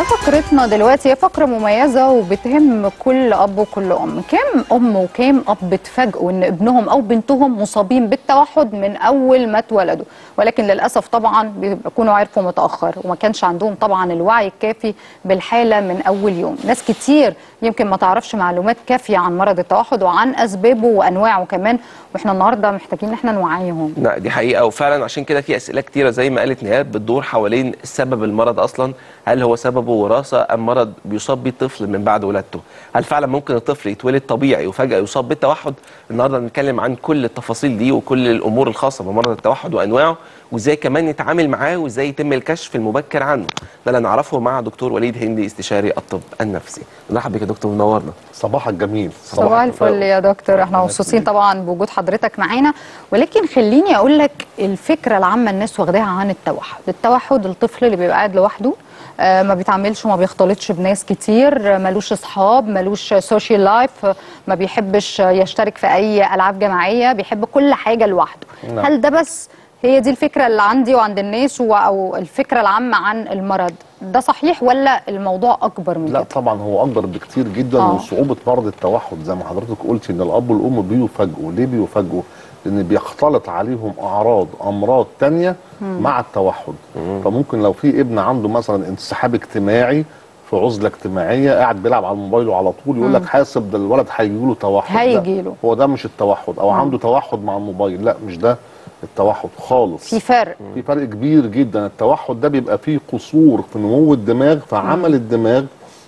فقرتنا دلوقتي هي فقرة مميزة وبتهم كل أب وكل أم. كام أم وكام أب اتفاجئوا إن ابنهم أو بنتهم مصابين بالتوحد من أول ما اتولدوا، ولكن للأسف طبعا بيكونوا عرفوا متأخر وما كانش عندهم طبعا الوعي الكافي بالحالة من أول يوم. ناس كتير يمكن ما تعرفش معلومات كافية عن مرض التوحد وعن أسبابه وأنواعه كمان، وإحنا النهاردة محتاجين إن احنا نوعيهم. لا دي حقيقة، وفعلا عشان كده في أسئلة كتيرة زي ما قالت نهاد بتدور حوالين سبب المرض أصلا. هل هو سببه وراثة أم مرض بيصاب بيه الطفل من بعد ولادته؟ هل فعلا ممكن الطفل يتولد طبيعي وفجأة يصاب بالتوحد؟ النهارده هنتكلم عن كل التفاصيل دي وكل الأمور الخاصة بمرض التوحد وأنواعه، وإزاي كمان نتعامل معاه وإزاي يتم الكشف المبكر عنه. ده اللي نعرفه مع دكتور وليد هندي استشاري الطب النفسي. نرحب بك يا دكتور، منورنا. صباحك جميل. صباح الفل يا دكتور، احنا مبسوطين طبعا بوجود حضرتك معانا، ولكن خليني اقول لك الفكره العامه الناس واخداها عن التوحد الطفل اللي بيبقى قاعد لوحده، ما بيتعاملش وما بيختلطش بناس كتير، ملوش اصحاب، ملوش سوشيال لايف، ما بيحبش يشترك في اي العاب جماعيه، بيحب كل حاجه لوحده. نعم. هل ده بس هي دي الفكره اللي عندي وعند الناس او الفكره العامه عن المرض ده صحيح ولا الموضوع اكبر من كده؟ لا طبعا هو اكبر بكتير جدا. وصعوبه مرض التوحد زي ما حضرتك قلتي ان الاب والام بيفاجئوا. ليه بيفاجئوا؟ لان بيختلط عليهم امراض تانية مع التوحد. فممكن لو في ابن عنده مثلا انسحاب اجتماعي في عزله اجتماعيه قاعد بيلعب على موبايله على طول، يقول لك حاسب ده الولد هيجي له توحد. هيجيله، هو ده مش التوحد. او عنده توحد مع الموبايل، لا مش ده التوحد خالص. في فرق كبير جدا. التوحد ده بيبقى فيه قصور في نمو الدماغ، فعمل الدماغ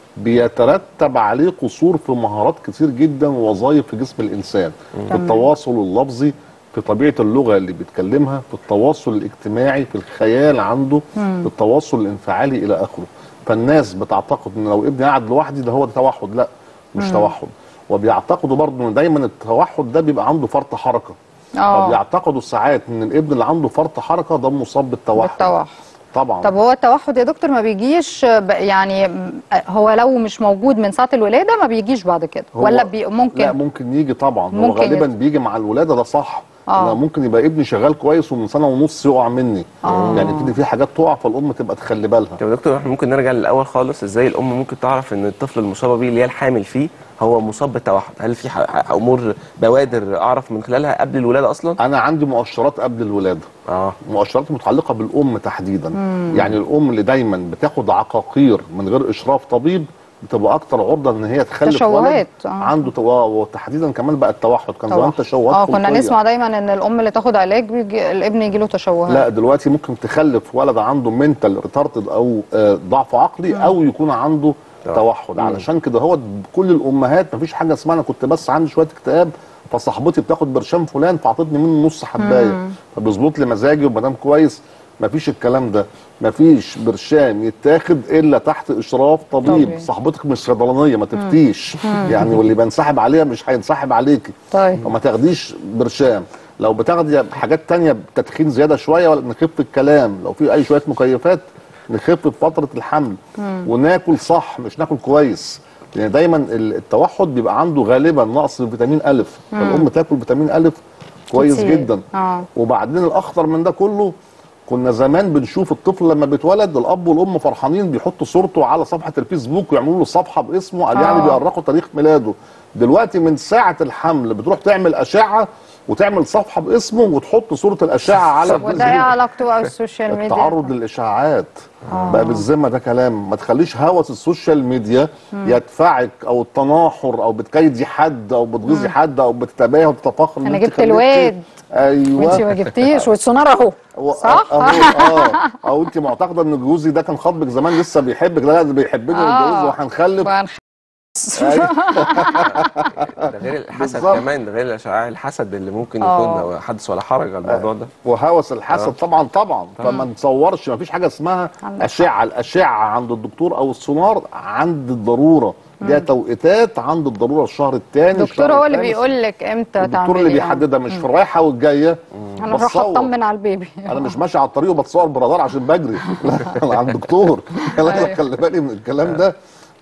بيترتب عليه قصور في مهارات كتير جدا ووظائف في جسم الانسان، في التواصل اللفظي، في طبيعه اللغه اللي بيتكلمها، في التواصل الاجتماعي، في الخيال عنده، في التواصل الانفعالي الى اخره. فالناس بتعتقد ان لو ابني قاعد لوحدي ده هو ده توحد. لا مش توحد. وبيعتقدوا برضه ان دايما التوحد ده بيبقى عنده فرط حركه. فبيعتقدوا ساعات ان الابن اللي عنده فرط حركه ده مصاب بالتوحد. طبعا. طب هو التوحد يا دكتور ما بيجيش يعني هو لو مش موجود من ساعه الولاده ما بيجيش بعد كده ولا ممكن؟ لا ممكن يجي طبعا. ممكن هو غالبا بيجي مع الولاده، ده صح. ممكن يبقى ابني شغال كويس ومن سنه ونص يقع مني. يعني يبتدي في حاجات تقع فالام تبقى تخلي بالها. طب يا دكتور احنا ممكن نرجع للاول خالص، ازاي الام ممكن تعرف ان الطفل المصاب بيه اللي هي الحامل فيه هو مصاب بالتوحد؟ هل في امور بوادر اعرف من خلالها قبل الولاده اصلا؟ انا عندي مؤشرات قبل الولاده. مؤشرات متعلقه بالام تحديدا. يعني الام اللي دايما بتاخد عقاقير من غير اشراف طبيب بتبقى اكتر عرضه ان هي تخلف ولد عنده وتحديدا كمان بقى التوحد. كان زمان تشوهات كنا نسمع دايما ان الام اللي تاخد علاج الابن يجي له تشوهات. لا دلوقتي ممكن تخلف ولد عنده منتال ريتاردد او ضعف عقلي او يكون عنده توحد. علشان كده هو كل الامهات مفيش حاجه اسمها انا كنت بس عندي شويه اكتئاب فصاحبتي بتاخد برشام فلان فاعطتني منه نص حبايه فبيظبط لي مزاجي ومدام كويس. مفيش الكلام ده. مفيش برشام يتاخد الا تحت اشراف طبيب. صاحبتك مش صيدلانيه ما تفتيش يعني، واللي بينسحب عليها مش هينسحب عليكي. وما تاخديش برشام. لو بتاخدي حاجات تانية تدخين زياده شويه ولا نخف الكلام، لو في اي شويه مكيفات نخف في فتره الحمل. وناكل صح مش ناكل كويس، لان يعني دايما التوحد بيبقى عنده غالبا نقص فيتامين أ. فالام تاكل فيتامين أ كويس كتير جدا. وبعدين الاخطر من ده كله، كنا زمان بنشوف الطفل لما بيتولد الاب والام فرحانين بيحطوا صورته على صفحه الفيسبوك ويعملوا له صفحه باسمه قال يعني بيؤرخوا تاريخ ميلاده. دلوقتي من ساعه الحمل بتروح تعمل اشعه وتعمل صفحه باسمه وتحط صوره الاشعه على وده ايه علاقته بقى بالسوشيال ميديا؟ التعرض للاشاعات بقى بالذمه ده كلام. ما تخليش هوس السوشيال ميديا يدفعك او التناحر او بتكيدي حد او بتغيظي حد او بتتباهي وتتفاخر. انا جبت الواد. ايوه وانت ما جبتيش والسونار اهو. صح؟ او انت معتقده ان جوزي ده كان خاطبك زمان لسه بيحبك. لا ده بيحبني ونتجوز وهنخلف. ده غير الحسد كمان، ده غير الاشعاع الحسد اللي ممكن يكون حدث ولا حرج على الموضوع ده. وهوس الحسد طبعا. فما نتصورش ما فيش حاجه اسمها اشعه. الاشعه عند الدكتور او السونار عند الضروره. ليها توقيتات عند الضروره الشهر الثاني. الدكتور هو اللي بيقول لك امتى تعملي. الدكتور اللي بيحددها مش في الرايحه والجايه. انا بروح اطمن على البيبي. انا مش ماشي على الطريق وبتصور برادار عشان بجري. لا انا عند الدكتور. لازم خلي بالي من الكلام ده.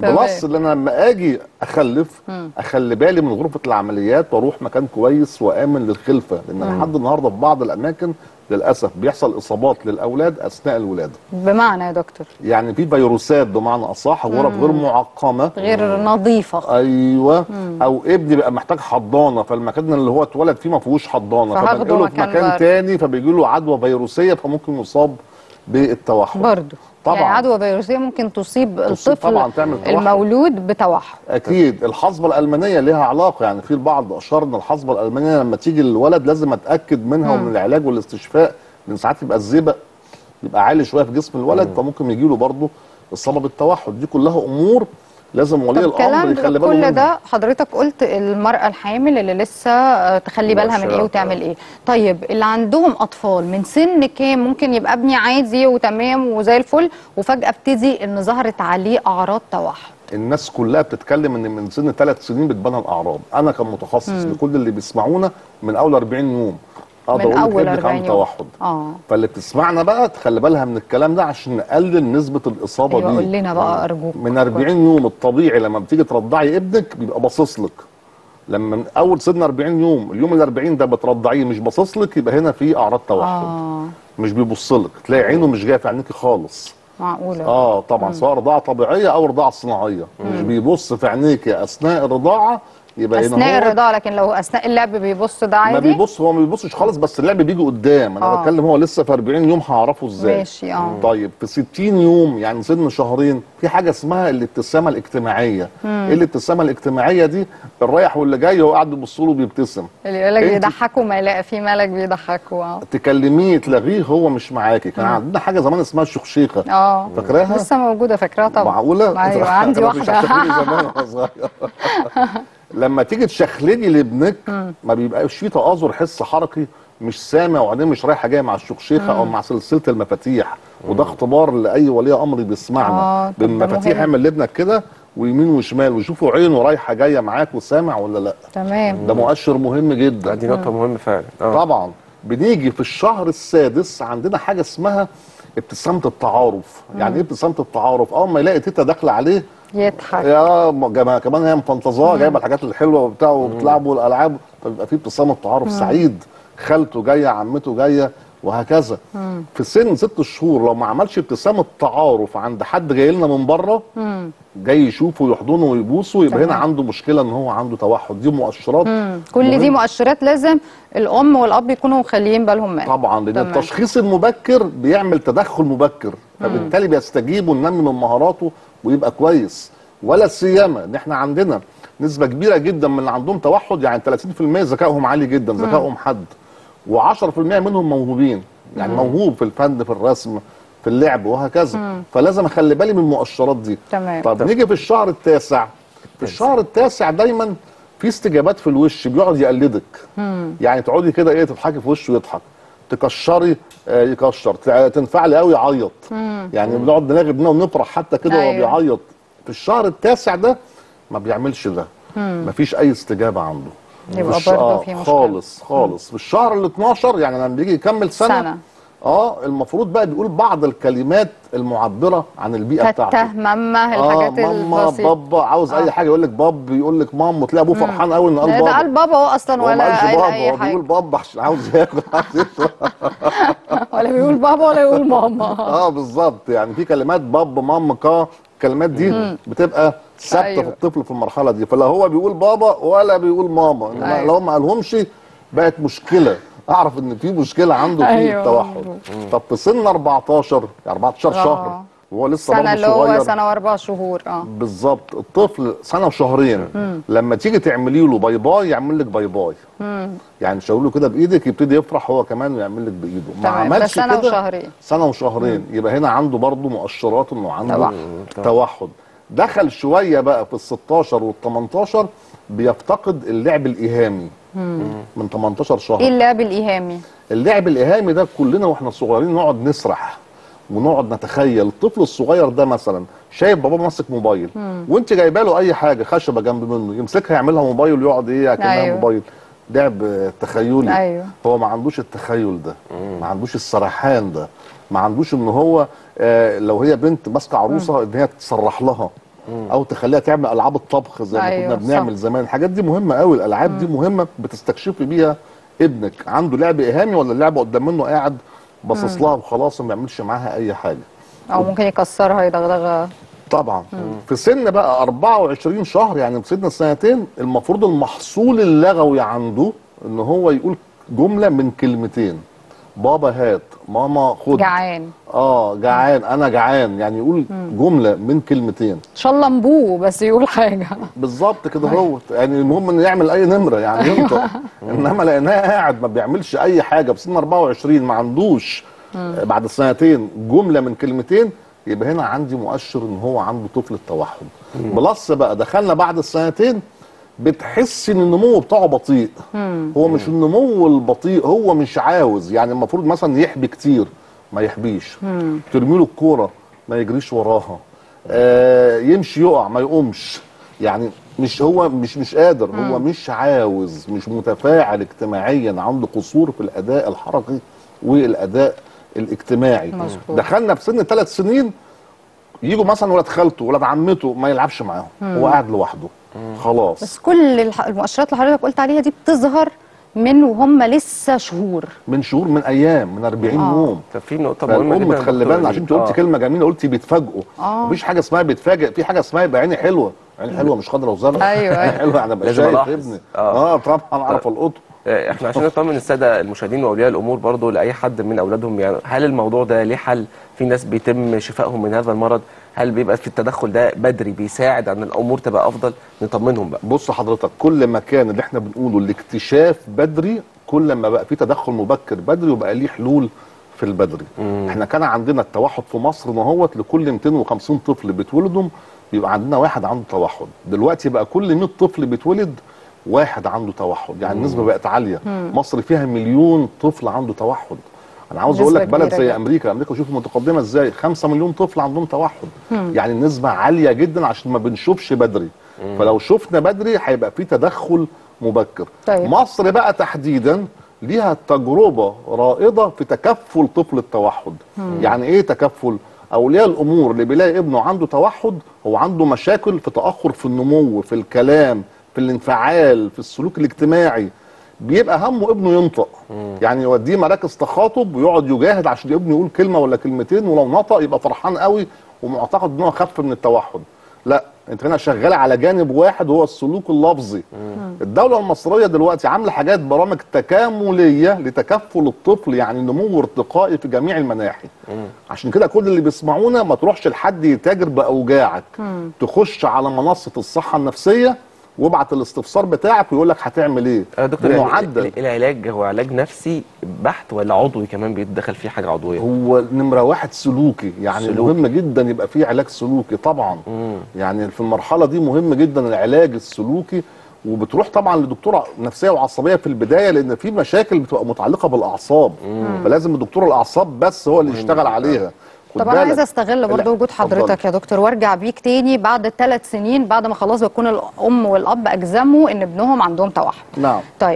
بلس ان انا لما اجي اخلف اخلي بالي من غرفه العمليات واروح مكان كويس وامن للخلفه، لان لحد النهارده في بعض الاماكن للاسف بيحصل اصابات للاولاد اثناء الولاده. بمعنى يا دكتور يعني في فيروسات بمعنى اصح، غرف غير معقمه غير نظيفه. ايوه. او ابني بقى محتاج حضانه، فالمكان اللي هو اتولد فيه ما فيهوش حضانه، فهاخده فبنقله في مكان بره. تاني فبيجي له عدوى فيروسيه فممكن يصاب بالتوحد برضه طبعا. يعني عدوى فيروسيه ممكن تصيب الطفل طبعا، تعمل توحد. المولود بتوحد. اكيد. الحصبه الالمانيه لها علاقه، يعني في البعض اشار ان الحصبه الالمانيه لما تيجي للولد لازم اتاكد منها ومن العلاج والاستشفاء، لان ساعات يبقى الزئبق يبقى عالي شويه في جسم الولد فممكن يجي له برضه اصابه بالتوحد. دي كلها امور لازم ولي الامر يخلي باله منها. كل ده حضرتك قلت المرأة الحامل اللي لسه تخلي بالها من ايه وتعمل ايه. طيب اللي عندهم اطفال من سن كام ممكن يبقى ابني عادي وتمام وزي الفل وفجأة ابتدي ان ظهرت عليه اعراض توحد؟ الناس كلها بتتكلم ان من سن 3 سنين بتبان الاعراض. انا كمتخصص لكل اللي بيسمعونا من اول 40 يوم اقدر من اقول اول لك ابنك 40 عنده يوم. توحد. فاللي بتسمعنا بقى تخلي بالها من الكلام ده عشان نقلل نسبه الاصابه أيوة دي. قول لنا بقى ارجوك. من 40 يوم الطبيعي لما بتيجي ترضعي ابنك بيبقى باصص لك. لما من اول سن 40 يوم اليوم ال 40 ده بترضعيه مش باصص لك، يبقى هنا في اعراض توحد. مش بيبص لك، تلاقي عينه مش جايه في عينيكي خالص. معقوله؟ طبعا. سواء رضاعه طبيعيه او رضاعه صناعيه. مش بيبص في عينيكي اثناء الرضاعه، يبقى اثناء الرضاعه. لكن لو اثناء اللعب بيبص ده عادي؟ ما بيبص، هو ما بيبصش خالص، بس اللعب بيجي قدام. انا بتكلم هو لسه في 40 يوم هعرفه ازاي. ماشي. طيب في 60 يوم يعني سن شهرين في حاجه اسمها الابتسامه الاجتماعيه. ايه الابتسامه الاجتماعيه دي؟ الرايح واللي جاي هو قاعد بيبص له بيبتسم. اللي يقول لك بيضحكوا ما يلاقي في ملك بيضحكوا. تكلميه تلاغيه هو مش معاكي. كان عندنا حاجه زمان اسمها الشخشيخه. فاكراها؟ لسه موجوده، فاكراها طبعا. معقوله؟ ايوه عندي واحده. لما تيجي تشخلني لابنك ما بيبقاش فيه تآزر حس حركي، مش سامع وبعدين مش رايحه جايه مع الشخشيخه او مع سلسله المفاتيح. وده اختبار لاي ولي امر بيسمعنا. بالمفاتيح اعمل لابنك كده ويمين وشمال ويشوفوا عينه رايحه جايه معاك وسامع ولا لا. تمام. ده مؤشر مهم جدا. دي نقطه مهمه فعلا. طبعا. بنيجي في الشهر السادس عندنا حاجه اسمها ابتسامه التعارف. يعني ايه ابتسامه التعارف؟ اول ما يلاقي تيتا داخله عليه يضحك. يا جماعه كمان هي مفنطزاه جايبه الحاجات الحلوه وبتاع وبتلعبوا الالعاب، فبيبقى في ابتسامه تعارف. سعيد، خالته جايه، عمته جايه، وهكذا. في سن 6 شهور لو ما عملش ابتسامه تعارف عند حد جاي لنا من بره جاي يشوفه ويحضنه ويبوسه، يبقى هنا عنده مشكله ان هو عنده توحد. دي مؤشرات كل دي مؤشرات لازم الام والاب يكونوا مخليين بالهم منها. طبعا، لان التشخيص المبكر بيعمل تدخل مبكر، فبالتالي بيستجيب وننمي من مهاراته ويبقى كويس. ولا سيما ان احنا عندنا نسبه كبيره جدا من اللي عندهم توحد، يعني 30% ذكائهم عالي جدا، ذكائهم حد، و10% منهم موهوبين، يعني موهوب في الفن، في الرسم، في اللعب، وهكذا. فلازم اخلي بالي من المؤشرات دي. تمام. طب نيجي في الشهر التاسع. في الشهر التاسع دايما في استجابات في الوش، بيقعد يقلدك. يعني تقعدي كده ايه تضحكي في وشه يضحك، تكشري يكشر، تنفعلي قوي يعيط. يعني بنقعد نلاغي ابننا ونفرح حتى كده وهو بيعيط. في الشهر التاسع ده ما بيعملش ده. مفيش اي استجابه عنده. يبقى برضه في مشكله خالص. في الشهر ال 12 يعني لما بيجي يكمل سنه المفروض بقى بيقول بعض الكلمات المعبره عن البيئه بتاعته. ماما الحاجات ماما، بابا، عاوز اي حاجه يقول لك باب، يقول لك مام، وتلاقي ابوه فرحان قوي ان قال بابا. ده قال بابا هو اصلا ولا قال بابا، اي هو حاجه. بيقول بابا عشان عاوز ياكل ولا بيقول بابا ولا يقول ماما. بالظبط. يعني في كلمات باب، مام، كا، الكلمات دي بتبقى ثابته في الطفل في المرحله دي، فلا هو بيقول بابا ولا بيقول ماما. انما لو ما قالهمش بقت مشكله، اعرف ان في مشكله عنده في التوحد. طب في سن 14 شهر وهو لسه برضه صغير، اللي هو سنه و4 شهور. بالظبط. الطفل سنه وشهرين لما تيجي تعملي له باي باي يعمل لك باي باي. يعني تشاور له كده بايدك يبتدي يفرح هو كمان ويعمل لك بايده. ما عملش كده سنه وشهرين يبقى هنا عنده برضه مؤشرات انه عنده توحد. دخل شويه بقى في ال 16 وال 18 بيفتقد اللعب الايهامي. من 18 شهر. ايه اللعب الايهامي؟ اللعب الايهامي ده كلنا واحنا صغيرين نقعد نسرح ونقعد نتخيل. الطفل الصغير ده مثلا شايف بابا ماسك موبايل وانت جايبه له اي حاجه خشبه جنب منه، يمسكها يعملها موبايل ويقعد ايه كأنها موبايل. لعب تخيلي. هو ما عندوش التخيل ده، ما عندوش السرحان ده، ما عندوش ان هو لو هي بنت ماسكه عروسه ان هي تسرح لها او تخليها تعمل العاب الطبخ زي ما أيوة، كنا بنعمل صح. زمان. الحاجات دي مهمه قوي، الالعاب دي مهمه بتستكشفي بيها ابنك عنده لعب ايهامي ولا اللعبه قدام منه قاعد باصص لها وخلاص وما بيعملش معاها اي حاجه. او ممكن يكسرها يدغدغها. طبعا في سن بقى 24 شهر، يعني في سن السنتين، المفروض المحصول اللغوي عنده ان هو يقول جمله من كلمتين: بابا هات، ماما خد، جعان. جعان، انا جعان، يعني يقول جمله من كلمتين. ان شاء الله نبوه بس يقول حاجه. بالظبط كده هو، يعني المهم انه يعمل اي نمره، يعني ينطق. انما لقيناه قاعد ما بيعملش اي حاجه بسن 24 ما عندوش بعد سنتين جمله من كلمتين، يبقى هنا عندي مؤشر ان هو عنده طفل التوحد. بلس بقى دخلنا بعد السنتين، بتحس ان النمو بتاعه بطيء. هو مش النمو البطيء، هو مش عاوز، يعني المفروض مثلا يحبي كتير ما يحبيش، ترمي له الكوره ما يجريش وراها، يمشي يقع ما يقومش، يعني مش قادر، هو مش عاوز، مش متفاعل اجتماعيا، عنده قصور في الاداء الحركي والاداء الاجتماعي. مظبوط. دخلنا في سن 3 سنين، يجوا مثلا ولاد خالته ولاد عمته ما يلعبش معاهم، هو قاعد لوحده خلاص. بس كل المؤشرات اللي حضرتك قلت عليها دي بتظهر من وهم لسه شهور، من شهور، من ايام، من 40 يوم. طب في نقطه مهمه جدا فالام تخلي بالنا، عشان انت قلتي كلمه جميله، قلتي بيتفاجئوا. مفيش حاجه اسمها بيتفاجئ، في حاجه اسمها يبقى عيني حلوه. عيني حلوه مش خضرا وزرقاء. أيوة. عيني حلوه يعني ابقى لازم شايف ألاحظ. ابني. طبعا اعرف القطه. احنا عشان نطمن الساده المشاهدين واولياء الامور برضو لاي حد من اولادهم، يعني هل الموضوع ده ليه حل؟ في ناس بيتم شفائهم من هذا المرض، هل بيبقى في التدخل ده بدري بيساعد ان الامور تبقى افضل؟ نطمنهم بقى. بص حضرتك، كل ما كان اللي احنا بنقوله الاكتشاف بدري، كل ما بقى في تدخل مبكر بدري وبقى ليه حلول في البدري. احنا كان عندنا التوحد في مصر نهوت لكل 250 طفل بيتولدوا بيبقى عندنا واحد عنده توحد. دلوقتي بقى كل 100 طفل بيتولد واحد عنده توحد، يعني النسبه بقت عاليه. مصر فيها 1,000,000 طفل عنده توحد. انا عاوز اقول لك بلد زي امريكا شوفوا متقدمه ازاي، 5 مليون طفل عندهم توحد. يعني النسبه عاليه جدا عشان ما بنشوفش بدري. فلو شفنا بدري هيبقى في تدخل مبكر. طيب. مصر بقى تحديدا ليها تجربه رائده في تكفل طفل التوحد. يعني ايه تكفل؟ اولياء الامور اللي بيلاقي ابنه عنده توحد، هو عنده مشاكل في تاخر في النمو، في الكلام، في الانفعال، في السلوك الاجتماعي، بيبقى همه ابنه ينطق. يعني يوديه مراكز تخاطب ويقعد يجاهد عشان ابنه يقول كلمه ولا كلمتين، ولو نطق يبقى فرحان قوي ومعتقد ان هو خف من التوحد. لا، انت هنا شغال على جانب واحد وهو السلوك اللفظي. الدوله المصريه دلوقتي عامله حاجات، برامج تكامليه لتكفل الطفل، يعني نمو ارتقائي في جميع المناحي. عشان كده كل اللي بيسمعونا ما تروحش لحد يتاجر باوجاعك، تخش على منصه الصحه النفسيه وابعت الاستفسار بتاعك ويقول لك هتعمل ايه. دكتور، معدل العلاج هو علاج نفسي بحت ولا عضوي كمان بيتدخل فيه حاجه عضويه؟ هو نمره واحد سلوكي، يعني سلوكي. مهم جدا يبقى فيه علاج سلوكي طبعا. يعني في المرحله دي مهم جدا العلاج السلوكي، وبتروح طبعا لدكتوره نفسيه وعصبيه في البدايه، لان في مشاكل بتبقى متعلقه بالاعصاب، فلازم دكتور الاعصاب بس هو اللي يشتغل عليها. طب انا عايزه استغل برضه وجود حضرتك يا دكتور وارجع بيك تاني بعد 3 سنين، بعد ما خلاص بتكون الام والاب اجزموا ان ابنهم عندهم توحد. نعم. طيب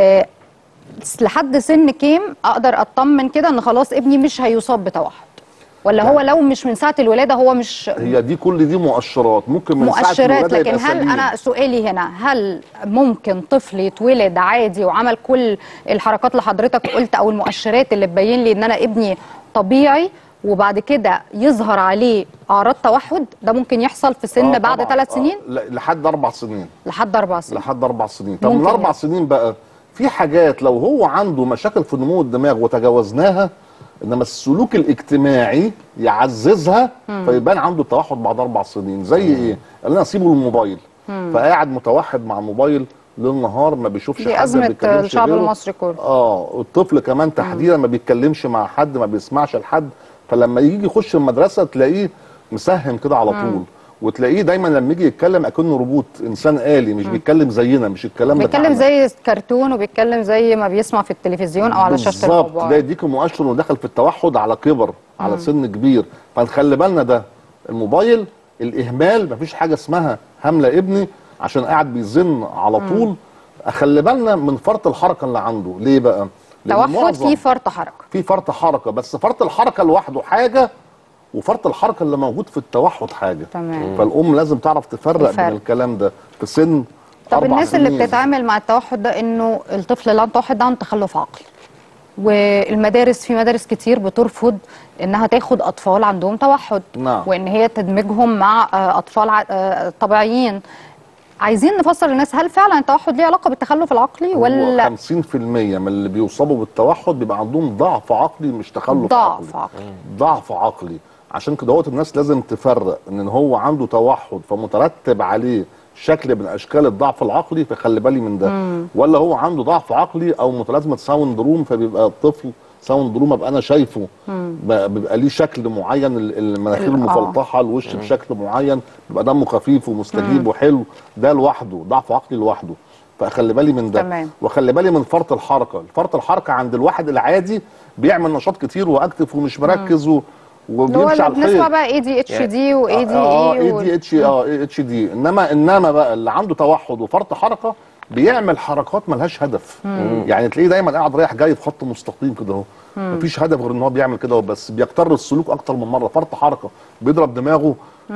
لحد سن كام اقدر اطمن كده ان خلاص ابني مش هيصاب بتوحد؟ ولا هو لو مش من ساعه الولاده هو مش هي دي كل دي مؤشرات، ممكن من ساعه الولاده لكن يبقى هل سليم. انا سؤالي هنا، هل ممكن طفل يتولد عادي وعمل كل الحركات اللي حضرتك قلت او المؤشرات اللي تبين لي ان انا ابني طبيعي وبعد كده يظهر عليه اعراض توحد؟ ده ممكن يحصل في سن بعد 3 سنين؟ لحد 4 سنين. لحد 4 سنين. لحد 4 سنين. طب من 4 سنين بقى في حاجات لو هو عنده مشاكل في نمو الدماغ وتجاوزناها، انما السلوك الاجتماعي يعززها فيبان عنده توحد بعد 4 سنين. زي ايه؟ قال لنا سيبوا الموبايل، فقاعد متوحد مع الموبايل ليل نهار، ما بيشوفش حد، دي أزمة الشعب المصري كله. الطفل كمان تحديدا ما بيتكلمش مع حد، ما بيسمعش لحد، فلما يجي يخش المدرسه تلاقيه مسهم كده على طول، وتلاقيه دايما لما يجي يتكلم اكنه روبوت، انسان آلي، مش بيتكلم زينا، مش الكلام بتاعنا، بيتكلم زي كرتون وبيتكلم زي ما بيسمع في التلفزيون او على شاشه الموبايل. بالظبط، ده يديك مؤشر انه دخل في التوحد على كبر، على سن كبير. فنخلي بالنا ده الموبايل، الاهمال، مفيش حاجه اسمها همله ابني عشان قاعد بيزن على طول. اخلي بالنا من فرط الحركه اللي عنده. ليه بقى؟ توحد فيه فرط حركه. في فرط حركه، بس فرط الحركه لوحده حاجه وفرط الحركه اللي موجود في التوحد حاجه. تمام. فالام لازم تعرف تفرق بين الكلام ده في سن طب 4 الناس سنين. اللي بتتعامل مع التوحد ده انه الطفل اللي عنده توحد ده عنده تخلف عقلي، والمدارس في مدارس كتير بترفض انها تاخد اطفال عندهم توحد، نعم. وان هي تدمجهم مع اطفال طبيعيين. عايزين نفسر للناس، هل فعلا التوحد ليه علاقه بالتخلف العقلي ولا 50% من اللي بيصابوا بالتوحد بيبقى عندهم ضعف عقلي مش تخلف ضعف عقلي. عقلي؟ ضعف عقلي. عشان كده الناس لازم تفرق ان هو عنده توحد فمترتب عليه شكل من اشكال الضعف العقلي، فخلي بالي من ده. ولا هو عنده ضعف عقلي او متلازمه ساوندروم، فبيبقى الطفل ساوندروم ابقى انا شايفه بيبقى ليه شكل معين، المناخير المفلطحه، الوش بشكل معين، بيبقى دمه خفيف ومستجيب وحلو. ده لوحده ضعف عقلي لوحده، فخلي بالي من ده. تمام. وخلي بالي من فرط الحركه. فرط الحركه عند الواحد العادي بيعمل نشاط كتير واكتف ومش مركز وبيمشي على الخيط. بنسمع بقى ADHD و ADHD. انما بقى اللي عنده توحد وفرط حركه بيعمل حركات ملهاش هدف. يعني تلاقيه دايما قاعد رايح جاي في خط مستقيم كده اهو، مفيش هدف غير ان هو بيعمل كده وبس. بيكتر السلوك اكتر من مره. فرط حركه، بيضرب دماغه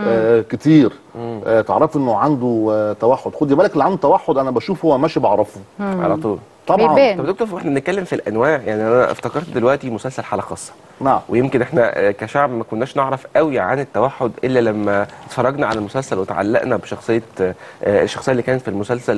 كتير. تعرف انه عنده توحد. خدي بالك اللي عنده توحد انا بشوفه هو ماشي بعرفه على طول طبعا. بيبان. طب دكتور، واحنا بنتكلم في الانواع، يعني انا افتكرت دلوقتي مسلسل حالة خاصة. نعم. ويمكن احنا كشعب ما كناش نعرف قوي عن التوحد الا لما اتفرجنا على المسلسل وتعلقنا بشخصيه الشخصيه اللي كانت في المسلسل.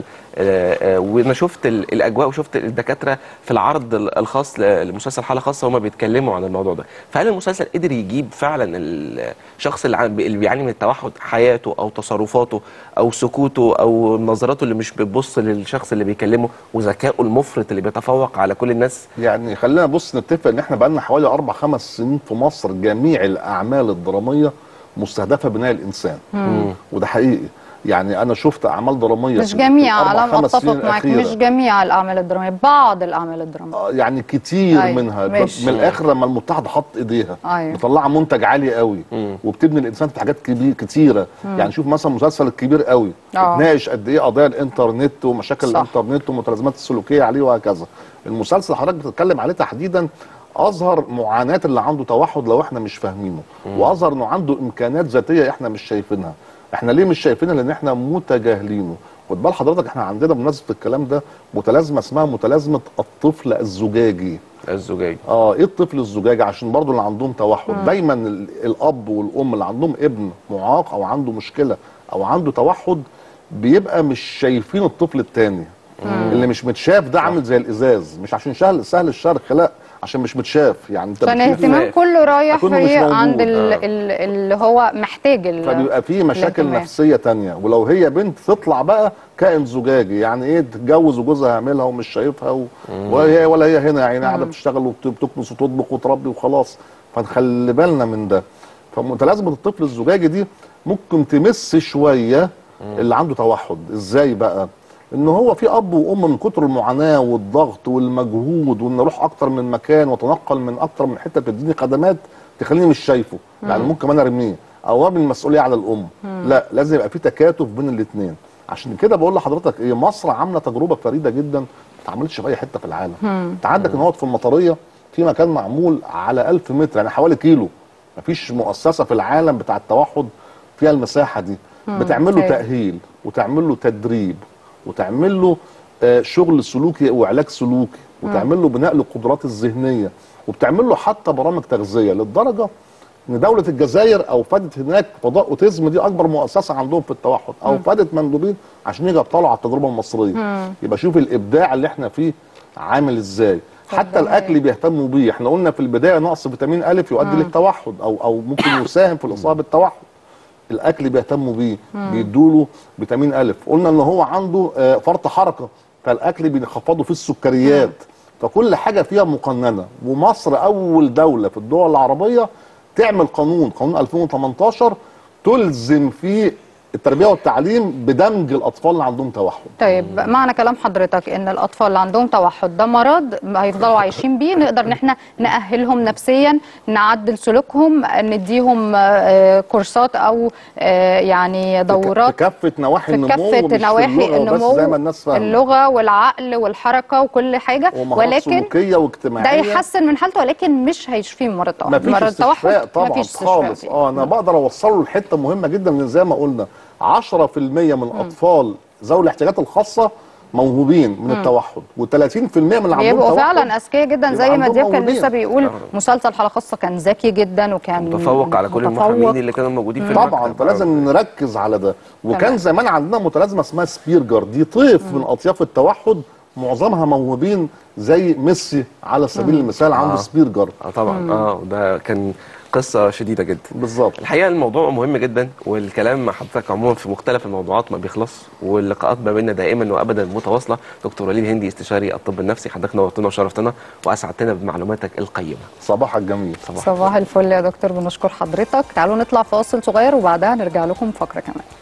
وانا شفت الاجواء وشفت الدكاتره في العرض الخاص لمسلسل حاله خاصه وهم بيتكلموا عن الموضوع ده. فهل المسلسل قدر يجيب فعلا الشخص اللي بيعاني من التوحد حياته او تصرفاته او سكوته او نظراته اللي مش بتبص للشخص اللي بيكلمه وذكائه المفرط اللي بيتفوق على كل الناس؟ يعني خلينا نتفق ان احنا بقالنا حوالي 4-5 سنين في مصر جميع الاعمال الدراميه مستهدفه بناء الانسان. وده حقيقي. يعني انا شفت اعمال دراميه مش جميع، على اتفق معاك، الأخيرة. مش جميع الاعمال الدراميه، بعض الاعمال الدراميه. يعني كتير أيوة. منها. ماشي. من الاخر لما المتحده حط ايديها أيوة. مطلعه منتج عالي قوي وبتبني الانسان في حاجات كتيره. يعني شوف مثلا مسلسل الكبير قوي اتناقش قد ايه قضايا الانترنت ومشاكل الانترنت والمتلازمات السلوكيه عليه وهكذا. المسلسل اللي حضرتك بتتكلم عليه تحديدا اظهر معاناه اللي عنده توحد لو احنا مش فاهمينه، واظهر انه عنده امكانات ذاتيه احنا مش شايفينها. احنا ليه مش شايفينها؟ لان احنا متجاهلينه. خد بال حضرتك احنا عندنا بمناسبه الكلام ده متلازمه اسمها متلازمه الطفل الزجاجي. الزجاجي. ايه الطفل الزجاجي؟ عشان برضو اللي عندهم توحد دايما الاب والام اللي عندهم ابن معاق او عنده مشكله او عنده توحد بيبقى مش شايفين الطفل التاني. اللي مش متشاف ده عامل زي الازاز، مش عشان سهل الشرخ، لا، عشان مش متشاف. يعني انت عشان الاهتمام كله رايح في عند موجود. اللي هو محتاج فبيبقى فيه مشاكل نفسيه تانية. ولو هي بنت تطلع بقى كائن زجاجي، يعني ايه، تتجوز وجوزها يعملها ومش شايفها ولا هي هنا، يعني قاعده بتشتغل وبتكنس وتطبخ وتربي وخلاص. فنخلي بالنا من ده. فمتلازمه الطفل الزجاجي دي ممكن تمس شويه اللي عنده توحد. ازاي بقى؟ ان هو في اب وام من كتر المعاناه والضغط والمجهود وان اروح اكتر من مكان واتنقل من اكتر من حته تديني خدمات تخليني مش شايفه. يعني ممكن انا ارميه او ارمي المسؤوليه على الام. لا، لازم يبقى في تكاتف بين الاثنين. عشان كده بقول لحضرتك ايه، مصر عامله تجربه فريده جدا ما اتعملتش في اي حته في العالم. انت عندك ان هو في المطريه في مكان معمول على 1000 متر، يعني حوالي كيلو. مفيش مؤسسه في العالم بتاع التوحد فيها المساحه دي. بتعمل له تاهيل وتعمل له تدريب وتعمل له شغل سلوكي وعلاج سلوكي وتعمل له بناء للقدرات الذهنيه وبتعمل له حتى برامج تغذيه، للدرجه ان دوله الجزائر اوفدت هناك فضاء اوتيزم، دي اكبر مؤسسه عندهم في التوحد، اوفدت مندوبين عشان يجوا يطلعوا على التجربه المصريه. يبقى شوف الابداع اللي احنا فيه عامل ازاي. حتى الاكل بيهتموا بيه. احنا قلنا في البدايه نقص فيتامين أ يؤدي للتوحد او ممكن يساهم في الاصابه بالتوحد. الاكل بيهتموا بيه، بيدوا له فيتامين أ. قلنا ان هو عنده فرط حركه، فالاكل بيخفضوا فيه السكريات. فكل حاجه فيها مقننه. ومصر اول دوله في الدول العربيه تعمل قانون 2018 تلزم فيه التربيه والتعليم بدمج الاطفال اللي عندهم توحد. طيب معنى كلام حضرتك ان الاطفال اللي عندهم توحد ده مرض هيفضلوا عايشين بيه، نقدر ان احنا نأهلهم نفسيا، نعدل سلوكهم، نديهم كورسات او يعني دورات في كافه نواحي النمو، كافة مش في نواحي اللغة بس النمو، زي ما الناس فاهمه، اللغة والعقل والحركة وكل حاجة، ومهارات ولكن سلوكيه ده واجتماعيه. يحسن من حالته، ولكن مش هيشفيه من مرض التوحد. مفيش مرض استشفاء التوحد طبعا مفيش استشفاء خالص. فيه. انا بقدر اوصله لحته مهمه جدا، من زي ما قلنا 10% من الاطفال ذوي الاحتياجات الخاصه موهوبين من التوحد، و30% من اللي عندهم بيبقوا توحد فعلا اذكياء جدا، زي بيبقى ما عندهم دياب كان موهوبين. لسه بيقول مسلسل حالة خاصة كان ذكي جدا وكان متفوق على كل متفوق. المحامين اللي كانوا موجودين في طبعا المكتب. فلازم نركز على ده. وكان تمام. زمان عندنا متلازمه اسمها سبيرجر، دي طيف من اطياف التوحد معظمها موهوبين، زي ميسي على سبيل المثال عنده سبيرجر. طبعا ده كان قصه شديده جدا. بالظبط. الحقيقه الموضوع مهم جدا، والكلام مع حضرتك عموما في مختلف الموضوعات ما بيخلص، واللقاءات ما بيننا دائما وابدا متواصله. دكتور وليد هندي، استشاري الطب النفسي، حضرتك نورتنا وشرفتنا واسعدتنا بمعلوماتك القيمه. صباحك جميل. صباح الفل يا دكتور، بنشكر حضرتك. تعالوا نطلع فاصل صغير وبعدها نرجع لكم فقرة كمان.